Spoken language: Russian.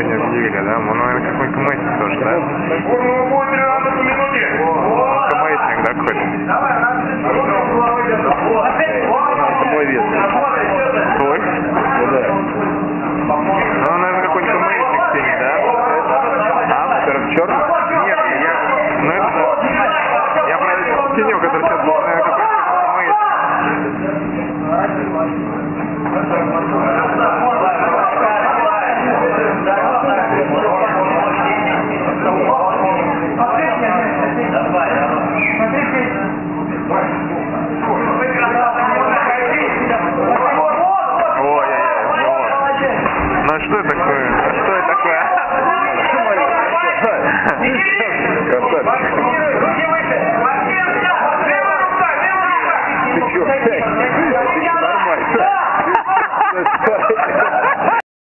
не объявили, да? Он, наверное, какой-то мэтик тоже, да? Он мэтик, да, какой-то? Это мой вес. Твой? Да. Ну, он, наверное, какой-нибудь мэтик синий, да? А? Черный? Нет, ну это... Я про синего, который сейчас был, наверное, какой-то мэтик. Ну а что это такое? Что это такое? Ты чё? Ты нормально.